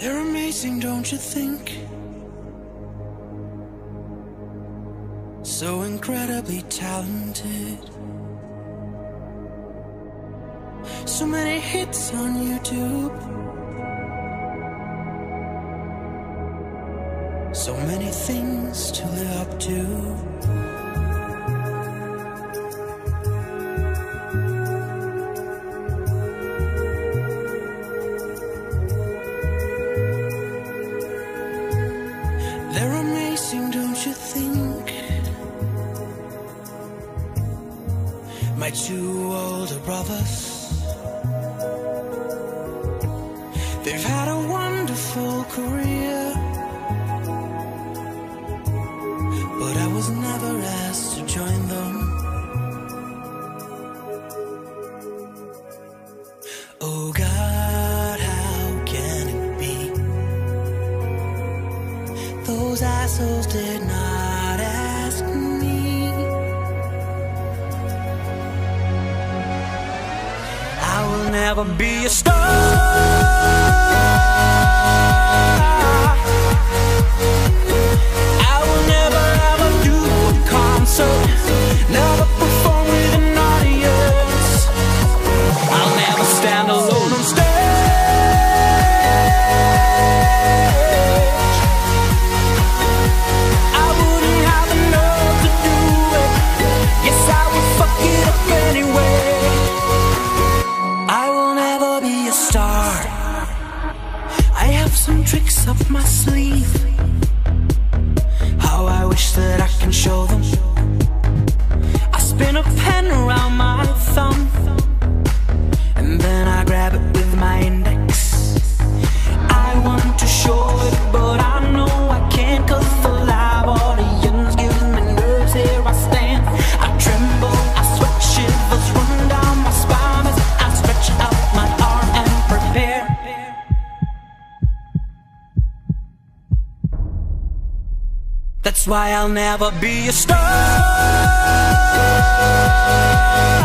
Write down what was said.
They're amazing, don't you think? So incredibly talented. So many hits on YouTube. So many things to live up to. They're amazing, don't you think? My two older brothers, they've had a wonderful career, but I was never asked to join them. Oh God, how can it be? Those assholes did not ask me. I will never be a star. I will never ever do a concert, never perform with an audience. I'll never stand alone on stage. I wouldn't have the nerve to do it. Yes, I would fuck it up anyway. I will never be a star. I have some tricks up my sleeve. How I wish that I can show them. I spin a pen around my thumb, and then I grab it with my index. I want to show it, but I know I can't, 'cause the live audience gives me nerves. Here I stand, I tremble, I sweat, shivers run down my spine as I stretch out my arm and prepare. That's why I'll never be a star.